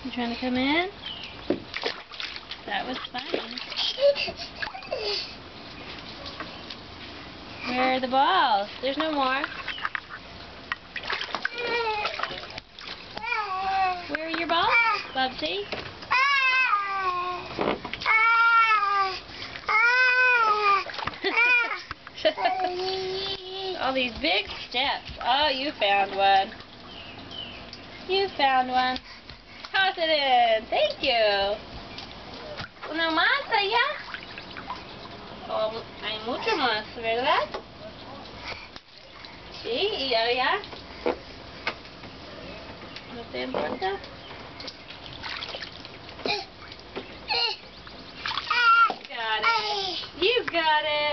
You trying to come in? That was fun. Where are the balls? There's no more. Where are your balls, Bubsy? All these big steps. Oh, you found one. You found one. Toss it in. Thank you. Una más allá. Oh, hay mucho más, ¿verdad? Sí, y allá. ¿No te importa? Got it. You've got it.